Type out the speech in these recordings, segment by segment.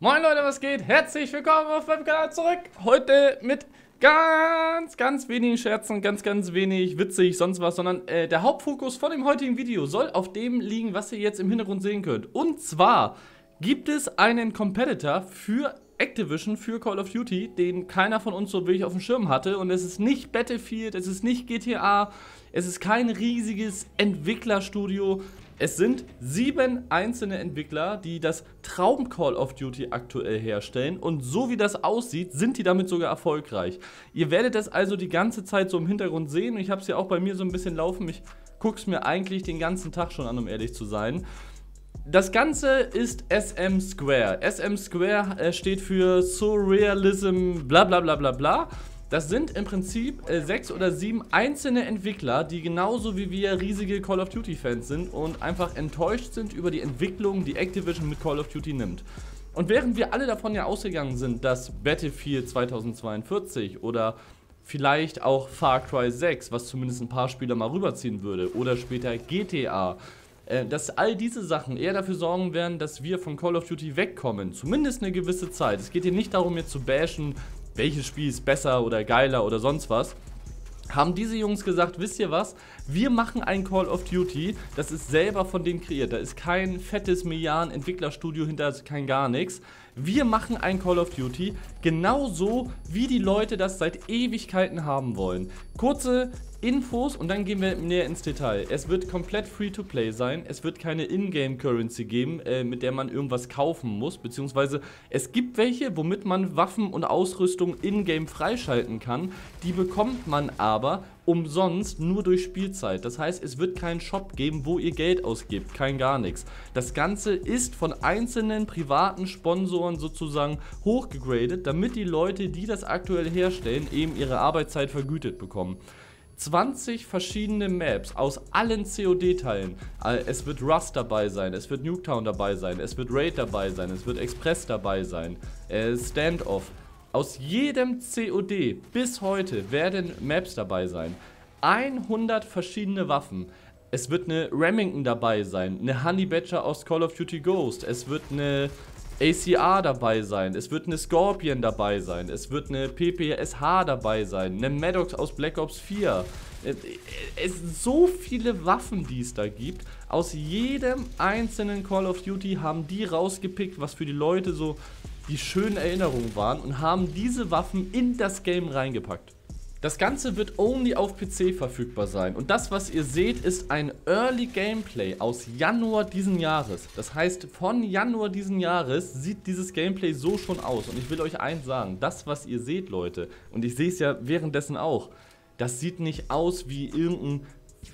Moin Leute, was geht? Herzlich willkommen auf meinem Kanal zurück. Heute mit ganz wenig Scherzen, ganz wenig witzig, sonst was, sondern der Hauptfokus von dem heutigen Video soll auf dem liegen, was ihr jetzt im Hintergrund sehen könnt. Und zwar gibt es einen Competitor für Activision, für Call of Duty, den keiner von uns so wirklich auf dem Schirm hatte. Und es ist nicht Battlefield, es ist nicht GTA, es ist kein riesiges Entwicklerstudio. Es sind 7 einzelne Entwickler, die das Traum Call of Duty aktuell herstellen, und so wie das aussieht, sind die damit sogar erfolgreich. Ihr werdet es also die ganze Zeit so im Hintergrund sehen, und ich habe es ja auch bei mir so ein bisschen laufen. Ich gucke es mir eigentlich den ganzen Tag schon an, um ehrlich zu sein. Das Ganze ist SM Square. SM Square steht für Surrealism bla bla bla bla bla. Das sind im Prinzip 6 oder 7 einzelne Entwickler, die genauso wie wir riesige Call of Duty Fans sind und einfach enttäuscht sind über die Entwicklung, die Activision mit Call of Duty nimmt. Und während wir alle davon ja ausgegangen sind, dass Battlefield 2042 oder vielleicht auch Far Cry 6, was zumindest ein paar Spieler mal rüberziehen würde, oder später GTA, dass all diese Sachen eher dafür sorgen werden, dass wir von Call of Duty wegkommen, zumindest eine gewisse Zeit. Es geht hier nicht darum, jetzt zu bashen, welches Spiel ist besser oder geiler oder sonst was, haben diese Jungs gesagt, wisst ihr was, wir machen ein Call of Duty, das ist selber von denen kreiert, da ist kein fettes Milliarden-Entwicklerstudio hinter, kein gar nichts. Wir machen ein Call of Duty genauso, wie die Leute das seit Ewigkeiten haben wollen. Kurze Infos und dann gehen wir näher ins Detail. Es wird komplett Free-to-Play sein, es wird keine Ingame-Currency geben, mit der man irgendwas kaufen muss, beziehungsweise es gibt welche, womit man Waffen und Ausrüstung in-game freischalten kann, die bekommt man aber umsonst nur durch Spielzeit. Das heißt, es wird keinen Shop geben, wo ihr Geld ausgebt, kein gar nichts. Das Ganze ist von einzelnen privaten Sponsoren sozusagen hochgegradet, damit die Leute, die das aktuell herstellen, eben ihre Arbeitszeit vergütet bekommen. 20 verschiedene Maps aus allen COD-Teilen. Es wird Rust dabei sein, es wird Nuketown dabei sein, es wird Raid dabei sein, es wird Express dabei sein, Standoff. Aus jedem COD bis heute werden Maps dabei sein. 100 verschiedene Waffen. Es wird eine Remington dabei sein, eine Honey Badger aus Call of Duty Ghost, es wird eine ACR dabei sein, es wird eine Scorpion dabei sein, es wird eine PPSH dabei sein, eine Maddox aus Black Ops 4. Es sind so viele Waffen, die es da gibt. Aus jedem einzelnen Call of Duty haben die rausgepickt, was für die Leute so die schönen Erinnerungen waren, und haben diese Waffen in das Game reingepackt. Das Ganze wird only auf PC verfügbar sein, und das, was ihr seht, ist ein Early Gameplay aus Januar diesen Jahres. Das heißt, von Januar diesen Jahres sieht dieses Gameplay so schon aus, und ich will euch eins sagen, das, was ihr seht, Leute, und ich sehe es ja währenddessen auch, das sieht nicht aus wie irgendein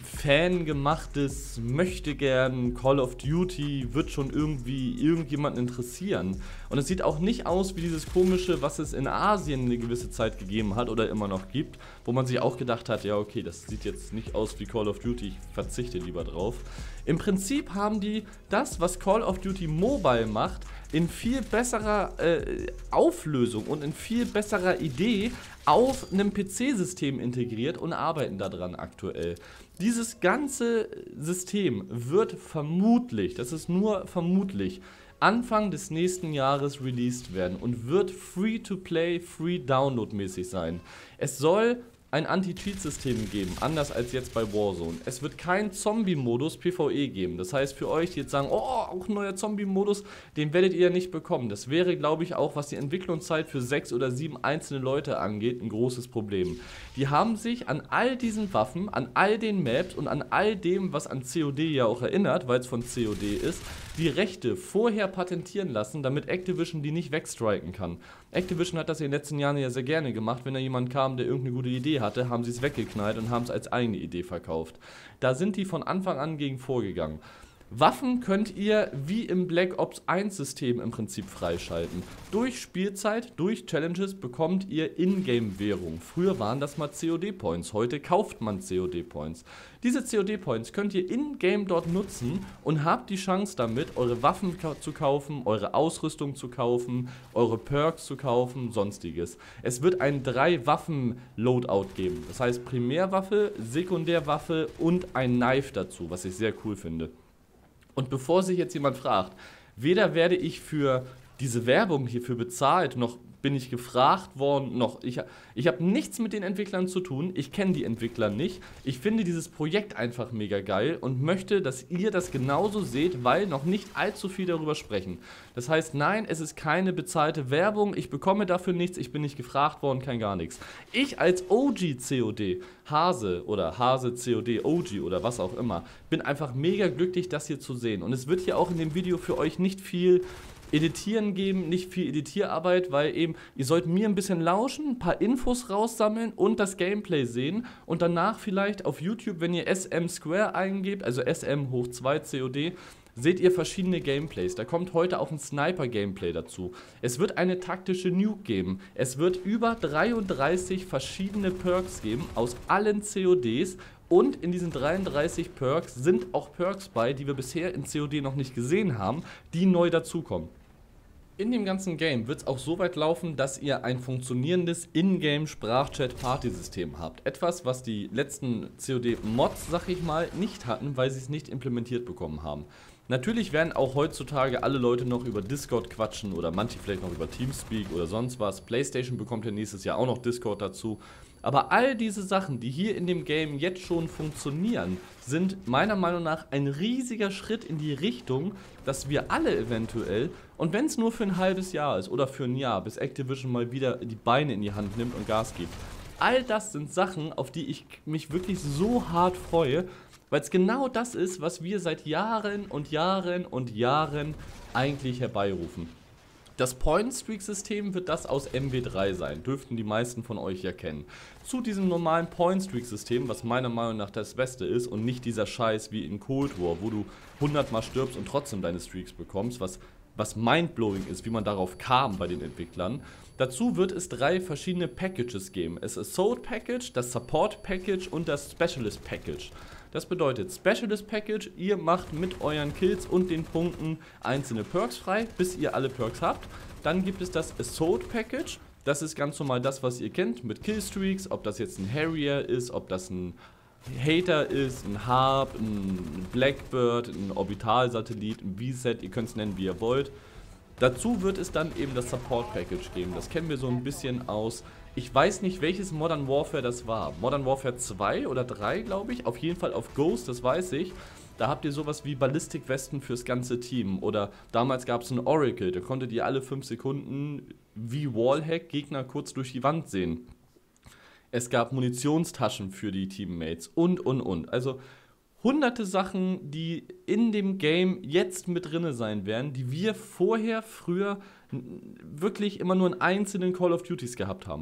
fangemachtes Möchtegern Call of Duty, wird schon irgendwie irgendjemanden interessieren. Und es sieht auch nicht aus wie dieses komische, was es in Asien eine gewisse Zeit gegeben hat oder immer noch gibt, wo man sich auch gedacht hat, ja okay, das sieht jetzt nicht aus wie Call of Duty, ich verzichte lieber drauf. Im Prinzip haben die das, was Call of Duty Mobile macht, in viel besserer Auflösung und in viel besserer Idee auf einem PC-System integriert und arbeiten daran aktuell. Dieses ganze System wird vermutlich, das ist nur vermutlich, Anfang des nächsten Jahres released werden und wird Free-to-Play, Free-Download-mäßig sein. Es soll ein Anti-Cheat-System geben, anders als jetzt bei Warzone. Es wird keinen Zombie-Modus PvE geben. Das heißt, für euch, die jetzt sagen, oh, auch ein neuer Zombie-Modus, den werdet ihr nicht bekommen. Das wäre, glaube ich, auch, was die Entwicklungszeit für 6 oder 7 einzelne Leute angeht, ein großes Problem. Die haben sich an all diesen Waffen, an all den Maps und an all dem, was an COD ja auch erinnert, weil es von COD ist, die Rechte vorher patentieren lassen, damit Activision die nicht wegstriken kann. Activision hat das in den letzten Jahren ja sehr gerne gemacht. Wenn da jemand kam, der irgendeine gute Idee hatte, haben sie es weggeknallt und haben es als eigene Idee verkauft. Da sind die von Anfang an gegen vorgegangen. Waffen könnt ihr wie im Black Ops 1 System im Prinzip freischalten. Durch Spielzeit, durch Challenges bekommt ihr Ingame-Währung. Früher waren das mal COD-Points, heute kauft man COD-Points. Diese COD-Points könnt ihr in-game dort nutzen und habt die Chance damit, eure Waffen zu kaufen, eure Ausrüstung zu kaufen, eure Perks zu kaufen, sonstiges. Es wird ein 3-Waffen-Loadout geben. Das heißt Primärwaffe, Sekundärwaffe und ein Knife dazu, was ich sehr cool finde. Und bevor sich jetzt jemand fragt, weder werde ich für diese Werbung hierfür bezahlt, noch bin ich gefragt worden, noch ich habe nichts mit den Entwicklern zu tun, ich kenne die Entwickler nicht. Ich finde dieses Projekt einfach mega geil und möchte, dass ihr das genauso seht, weil noch nicht allzu viel darüber sprechen. Das heißt, nein, es ist keine bezahlte Werbung, ich bekomme dafür nichts, ich bin nicht gefragt worden, kein gar nichts. Ich als OG-COD, Hase oder Hase-COD OG oder was auch immer, bin einfach mega glücklich, das hier zu sehen. Und es wird hier auch in dem Video für euch nicht viel Editieren geben, nicht viel Editierarbeit, weil eben, ihr sollt mir ein bisschen lauschen, ein paar Infos raussammeln und das Gameplay sehen und danach vielleicht auf YouTube, wenn ihr SM Square eingebt, also SM hoch 2 COD, seht ihr verschiedene Gameplays. Da kommt heute auch ein Sniper-Gameplay dazu. Es wird eine taktische Nuke geben. Es wird über 33 verschiedene Perks geben aus allen CODs. Und in diesen 33 Perks sind auch Perks bei, die wir bisher in COD noch nicht gesehen haben, die neu dazukommen. In dem ganzen Game wird es auch so weit laufen, dass ihr ein funktionierendes Ingame-Sprachchat-Party-System habt. Etwas, was die letzten COD-Mods, sag ich mal, nicht hatten, weil sie es nicht implementiert bekommen haben. Natürlich werden auch heutzutage alle Leute noch über Discord quatschen oder manche vielleicht noch über Teamspeak oder sonst was. PlayStation bekommt ja nächstes Jahr auch noch Discord dazu. Aber all diese Sachen, die hier in dem Game jetzt schon funktionieren, sind meiner Meinung nach ein riesiger Schritt in die Richtung, dass wir alle eventuell, und wenn es nur für ein halbes Jahr ist oder für ein Jahr, bis Activision mal wieder die Beine in die Hand nimmt und Gas gibt, all das sind Sachen, auf die ich mich wirklich so hart freue, weil es genau das ist, was wir seit Jahren und Jahren und Jahren eigentlich herbeirufen. Das Point-Streak-System wird das aus MW3 sein, dürften die meisten von euch ja kennen. Zu diesem normalen Point-Streak-System, was meiner Meinung nach das Beste ist und nicht dieser Scheiß wie in Cold War, wo du 100 Mal stirbst und trotzdem deine Streaks bekommst, was mindblowing ist, wie man darauf kam bei den Entwicklern. Dazu wird es 3 verschiedene Packages geben. Es ist Assault Package, das Support Package und das Specialist Package. Das bedeutet, Specialist Package, ihr macht mit euren Kills und den Punkten einzelne Perks frei, bis ihr alle Perks habt. Dann gibt es das Assault Package, das ist ganz normal das, was ihr kennt, mit Killstreaks, ob das jetzt ein Harrier ist, ob das ein Hater ist, ein Harp, ein Blackbird, ein Orbitalsatellit, ein V-Set, ihr könnt es nennen, wie ihr wollt. Dazu wird es dann eben das Support Package geben, das kennen wir so ein bisschen aus. Ich weiß nicht, welches Modern Warfare das war. Modern Warfare 2 oder 3, glaube ich. Auf jeden Fall auf Ghost, das weiß ich. Da habt ihr sowas wie Ballistikwesten fürs ganze Team. Oder damals gab es ein Oracle, da konntet ihr alle 5 Sekunden wie Wallhack Gegner kurz durch die Wand sehen. Es gab Munitionstaschen für die Teammates und. Also hunderte Sachen, die in dem Game jetzt mit drinne sein werden, die wir früher wirklich immer nur in einzelnen Call of Duties gehabt haben.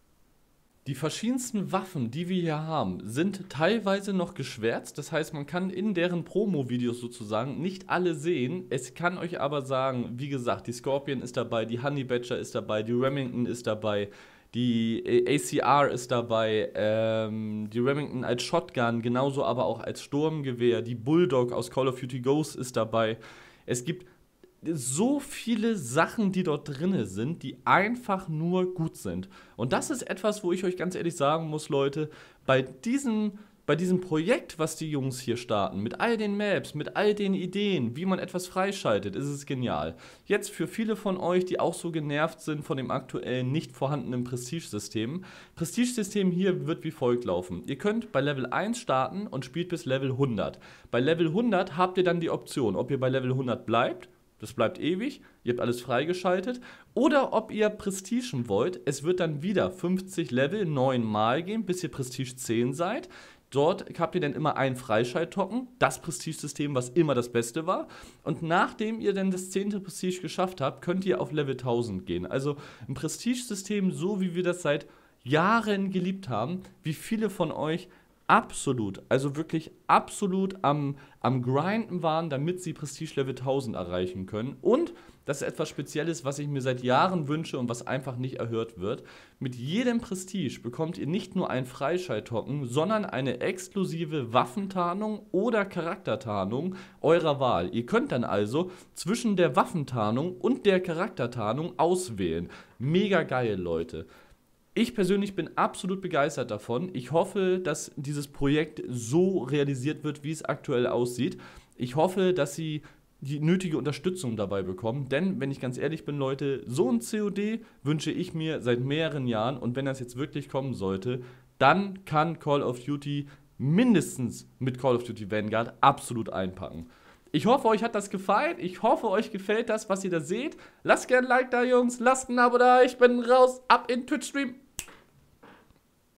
Die verschiedensten Waffen, die wir hier haben, sind teilweise noch geschwärzt. Das heißt, man kann in deren Promo-Videos sozusagen nicht alle sehen. Es kann euch aber sagen, wie gesagt, die Scorpion ist dabei, die Honey Badger ist dabei, die Remington ist dabei, die ACR ist dabei, die Remington als Shotgun, genauso aber auch als Sturmgewehr, die Bulldog aus Call of Duty Ghosts ist dabei. Es gibt so viele Sachen, die dort drin sind, die einfach nur gut sind. Und das ist etwas, wo ich euch ganz ehrlich sagen muss, Leute, bei diesem Projekt, was die Jungs hier starten, mit all den Maps, mit all den Ideen, wie man etwas freischaltet, ist es genial. Jetzt für viele von euch, die auch so genervt sind von dem aktuellen nicht vorhandenen Prestige-System. Prestige-System hier wird wie folgt laufen. Ihr könnt bei Level 1 starten und spielt bis Level 100. Bei Level 100 habt ihr dann die Option, ob ihr bei Level 100 bleibt. Das bleibt ewig, ihr habt alles freigeschaltet. Oder ob ihr Prestigen wollt, es wird dann wieder 50 Level 9 Mal gehen, bis ihr Prestige 10 seid. Dort habt ihr dann immer einen Freischalttoken, das Prestige-System, was immer das Beste war. Und nachdem ihr dann das 10. Prestige geschafft habt, könnt ihr auf Level 1000 gehen. Also ein Prestige-System, so wie wir das seit Jahren geliebt haben, wie viele von euch absolut, also wirklich absolut am Grinden waren, damit sie Prestige Level 1000 erreichen können. Und das ist etwas Spezielles, was ich mir seit Jahren wünsche und was einfach nicht erhört wird. Mit jedem Prestige bekommt ihr nicht nur einen Freischalttoken, sondern eine exklusive Waffentarnung oder Charaktertarnung eurer Wahl. Ihr könnt dann also zwischen der Waffentarnung und der Charaktertarnung auswählen. Mega geil, Leute. Ich persönlich bin absolut begeistert davon. Ich hoffe, dass dieses Projekt so realisiert wird, wie es aktuell aussieht. Ich hoffe, dass sie die nötige Unterstützung dabei bekommen. Denn, wenn ich ganz ehrlich bin, Leute, so ein COD wünsche ich mir seit mehreren Jahren. Und wenn das jetzt wirklich kommen sollte, dann kann Call of Duty mindestens mit Call of Duty Vanguard absolut einpacken. Ich hoffe, euch hat das gefallen. Ich hoffe, euch gefällt das, was ihr da seht. Lasst gerne ein Like da, Jungs. Lasst ein Abo da. Ich bin raus. Ab in Twitch-Stream.